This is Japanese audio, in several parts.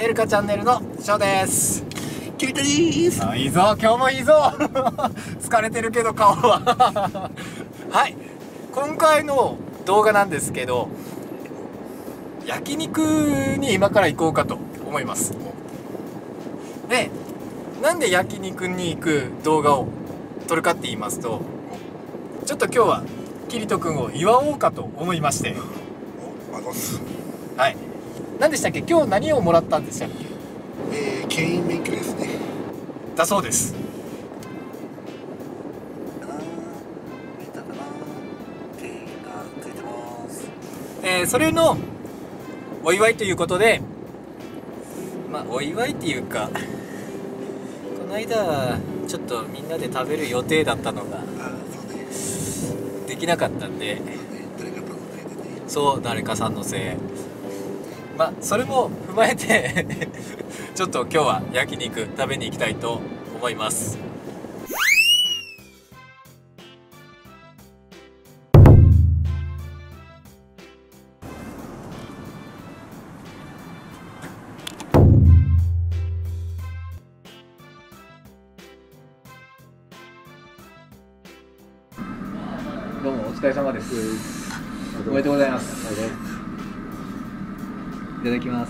エルカチャンネルのショーです。 キリタです。 いいぞ、今日もいいぞ疲れてるけど顔ははい、今回の動画なんですけど、焼肉に今から行こうかと思います。で、なんで焼肉に行く動画を撮るかって言いますと、ちょっと今日はキリト君を祝おうかと思いまして、はい、何でしたっけ、今日何をもらったんでしたっけ。 牽引免許ですね。 だそうです。それのお祝いということで、お祝いっていうか、この間ちょっとみんなで食べる予定だったのができなかったんで、そう、誰かさんのせい。それも踏まえてちょっと今日は焼肉食べに行きたいと思います。どうもお疲れ様です。おめでとうございます。いただきます。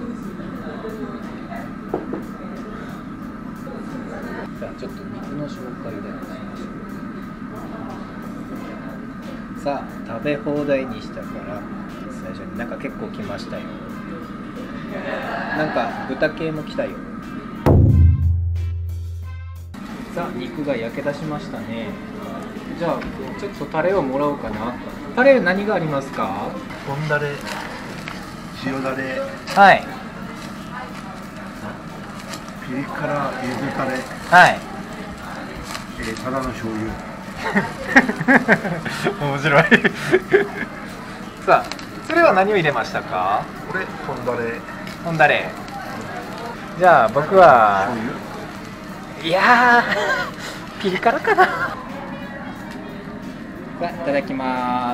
じゃあちょっと肉の紹介でしましょう。さあ、食べ放題にしたから最初になんか結構来ましたよ。なんか豚系も来たよ。さあ、肉が焼け出しましたね。じゃあちょっとタレをもらおうかな。タレ何がありますか？ 本ダレ、塩ダレ、 はい、 ピリ辛ゆずタレ、 はい、 ただの醤油面白いさあ、それは何を入れましたか？ これ本ダレ、 ほんだれ。じゃあ僕は醤油、 いやーピリ辛かな。さあ、いただきます。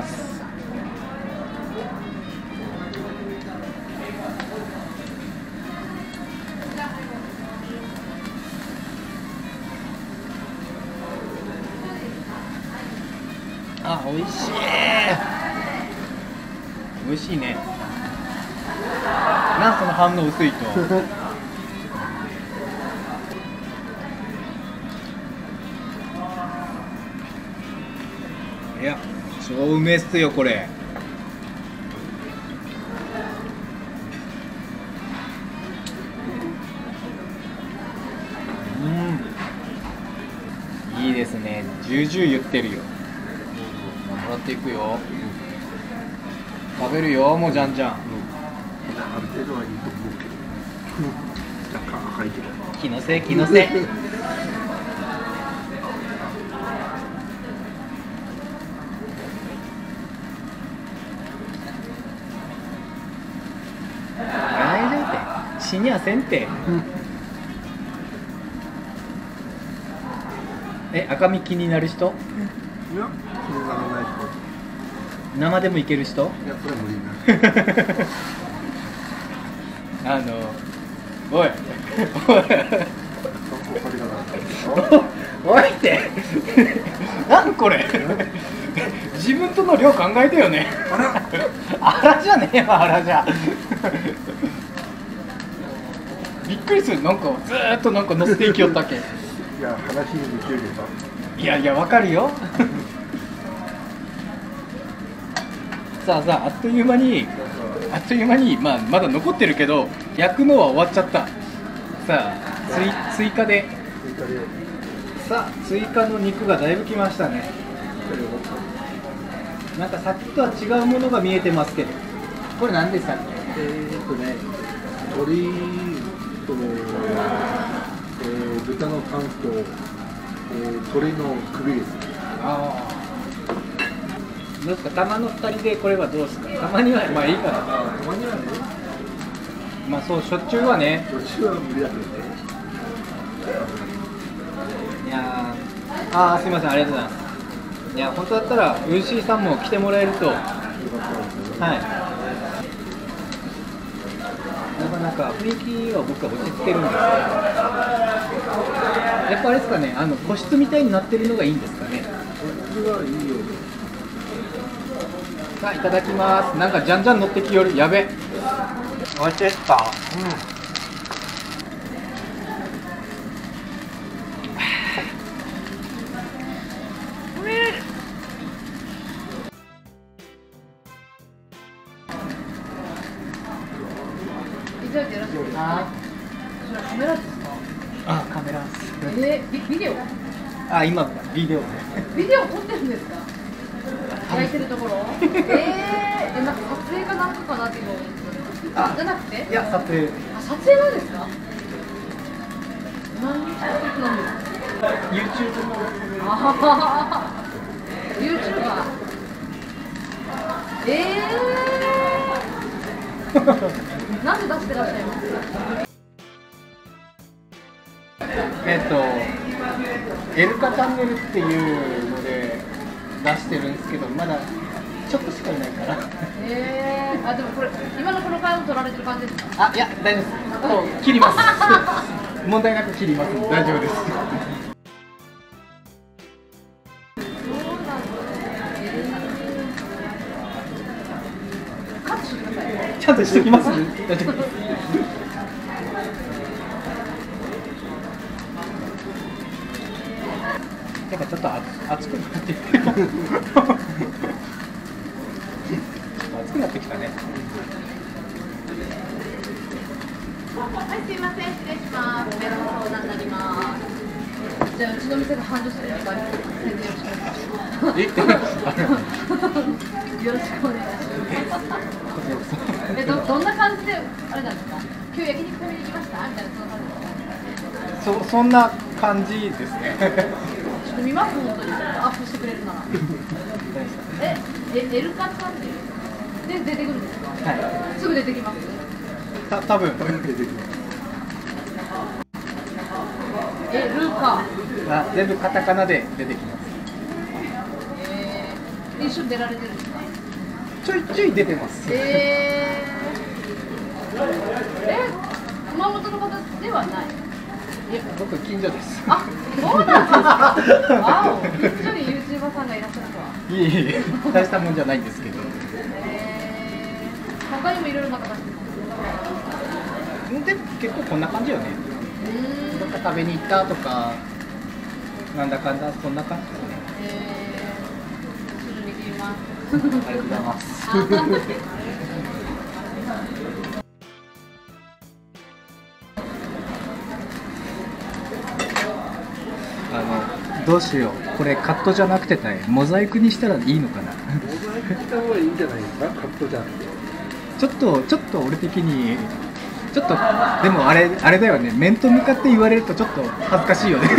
あ、美味しい。美味しいね。なんその反応薄いといや、超うめえっすよこれ。いいですね。重々言ってるよ。もらっていくよ。食べるよ、もうじゃんじゃん。 ある程度はいいと思うけど若干赤いけど気のせい、気のせい大丈夫って、死にはせんて。赤身気になる人？ いや、気にならない人。 生でもいける人？ いや、それは無理なおいおいってなんこれ自分との量考えてよね。あらじゃねえわ、あらじゃびっくりする。なんかずーっとなんか乗せていきよったっけ。 いや、話にできるけどさ。 いやいや、わかるよさあ、あっという間にまだ残ってるけど、焼くのは終わっちゃった。さあ、追加でさあ、追加の肉がだいぶきましたね。なんかさっきとは違うものが見えてますけど、これ何でしたっけ？ 鶏と、豚のタンと、鶏の首です。 ああ、どうですか、たまの2人でこれはどうですか？たまにはまあいいかな。 たまにはね。 そう、しょっちゅうはね。 しょっちゅうは無理だけどね。 いやー、すいません、ありがとうございます。いや、本当だったらウーシーさんも来てもらえると。はい。 なかなか雰囲気は僕は落ち着けるんですけど、やっぱあれですかね、個室みたいになってるのがいいんですかね。 それはいいよ。 さあ、いただきます。なんかじゃんじゃん乗ってきよる。やべ。 おいしいですか？ いただいてよろしいですか？ はい。 それカメラですか？ あ、カメラ。 ビデオ？ あ、今ビデオで。 ビデオ撮ってるんですか？焼いてるところ？なんか撮影かなんかかなっていうの。あ、じゃなくて？ いや、撮影。 あ、撮影なんですか？何撮ってなんですか？ YouTube の。 あはは。YouTuber。なんで出してらっしゃいます？ エルカチャンネルっていうので出してるんですけど、まだちょっとしかいないから。 あ、でもこれ今のこの回も撮られてる感じですか？ あ、いや、大丈夫です。もう切ります。問題なく切ります。大丈夫です。 カットしてください。 ちゃんとしときます。大丈夫です。やっぱちょっと熱くなってきて。熱くなってきたね。 はい、すいません、失礼します。メロンの相談になります。じゃあ、うちの店が繁盛するから、宣伝よろしくお願いします。よろしくお願いします。どんな感じで、あれなんですか。今日焼肉食べに行きましたみたいな、 そんな感じですね。 ちょっと見ます、本当に。アップしてくれるなら。エルカチャンネルで出てくるんですか？ はい。 すぐ出てきます。 多分。 ルカ。 あ、全部カタカナで出てきます。 一緒に出られてるんですか？ ちょいちょい出てます。 熊本の方ではない。 いや、僕近所です。 あ、そうなんですか。わお、近所にユーチューバーさんがいらっしゃるとは。 いえいえ、大したもんじゃないんですけど。 他にもいろいろな方がいます。 でも結構こんな感じよね。どっか食べに行ったとか、なんだかんだそんな感じですね。 すぐに切ります。 ありがとうございます。どうしよう。これカットじゃなくてモザイクにしたらいいのかな。 モザイクした方がいいんじゃないですか、カットじゃなくて。 ちょっと俺的にちょっとでもあれだよね。面と向かって言われるとちょっと恥ずかしいよね。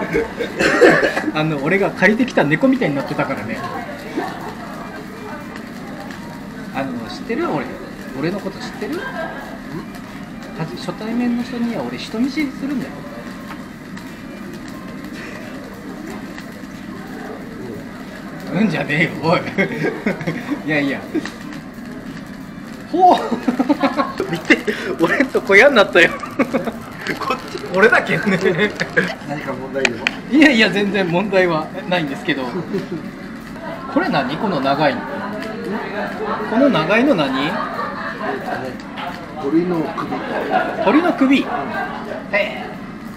俺が借りてきた猫みたいになってたからね。知ってる？俺のこと知ってる？初対面の人には俺人見知りするんだよ。うんじゃねえよ、おい。いやいや。ほう。見て、俺んとこ嫌になったよ。こっち、俺だけね。 何か問題でも。 いやいや、全然問題はないんですけど。これ何？この長いの。この長いの何？ 鳥の首。 鳥の首。へえ。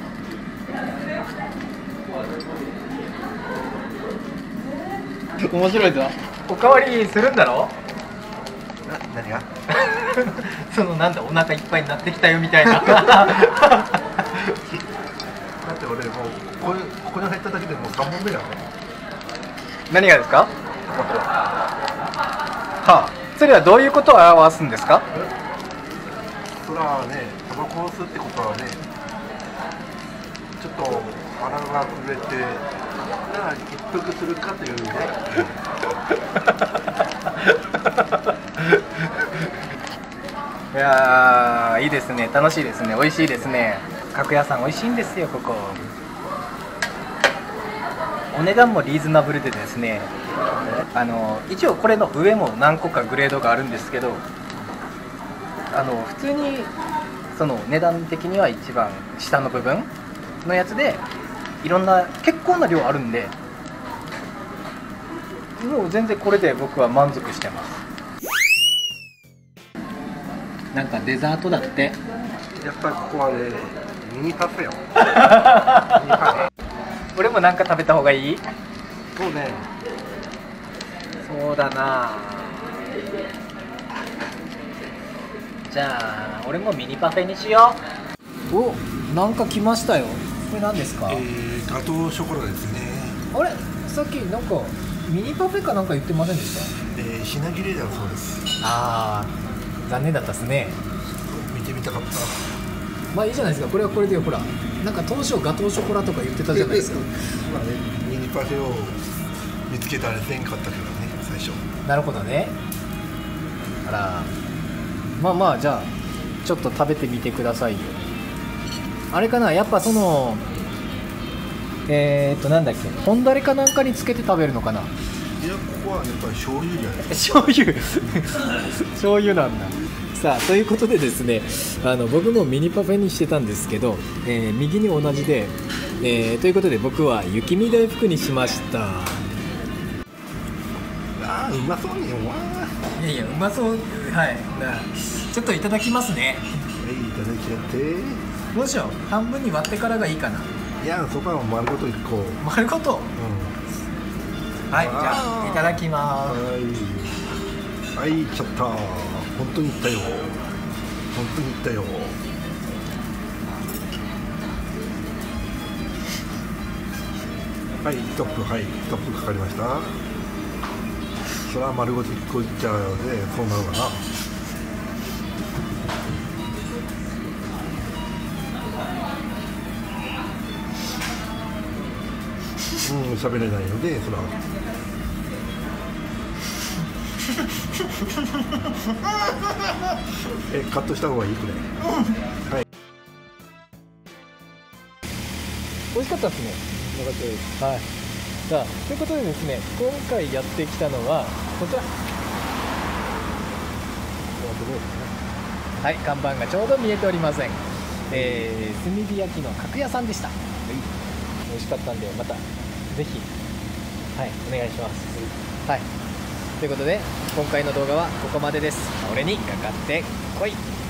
面白いぞ。おかわりするんだろ？ 何が？ そのなんだ、お腹いっぱいになってきたよみたいな。 だって俺もうここに入っただけでもう3本目だね。 何がですか？はあ、それはどういうことを表すんですか？ それはね、タバコを吸うってことはね、ちょっと腹が震えて、一服するかというね。 いやー、いいですね、楽しいですね、美味しいですね。角屋さん美味しいんですよ、ここ。お値段もリーズナブルでですね、一応これの上も何個かグレードがあるんですけど、 普通にその値段的には一番下の部分のやつでいろんな結構な量あるんで、もう全然これで僕は満足してます。なんかデザートだって。 やっぱりここはね、ミニパフェよ。ミニパ俺もなんか食べた方がいい？ フェ。そうね。 そうだな。じゃあ俺もミニパフェにしよう。お、なんか来ましたよ。これ何ですか？ ガトーショコラですね。 あれ、さっきなんかミニパフェかなんか言ってませんでした？ 品切れだそうです。 ああ、残念だったですね。 見てみたかった。 まあいいじゃないですか。これはこれでほら、なんか当初ガトーショコラとか言ってたじゃないですか。 まあね、ミニパフェを見つけたらせんかったけどね、最初。 なるほどね。あら、まあまあ、じゃあちょっと食べてみてくださいよ。あれかな、やっぱそのなんだっけ、本だれかなんかにつけて食べるのかな。 いや、ここはやっぱり醤油じゃない。 醤油醤油なんだ。さあ、ということでですね、僕もミニパフェにしてたんですけど、右に同じで、ということで僕は雪見大福にしました。 ああ、うまそうにわー。 いやいや、うまそう。はい、ちょっといただきますね。 はい、いただきやって。 どうしよう、半分に割ってからがいいかな。 いや、そこは丸ごと一個。 丸ごと。はい、じゃあいただきまはい。はい、いっちゃった。本当にいったよ。本当にいったよ。はい、ストップ、はい、ストップかかりました。それは丸ごと1個いっちゃうので、そうなるかな。喋れないので、それは。カットした方がいいくらい。はい。 美味しかったですね。よかったです。はい。さあ、ということでですね、今回やってきたのはこちら。はい、看板がちょうど見えておりません。炭火焼きの角屋さんでした。はい、美味しかったんで、またぜひ、はい、お願いします。はい。ということで、今回の動画はここまでです。俺にかかってこい。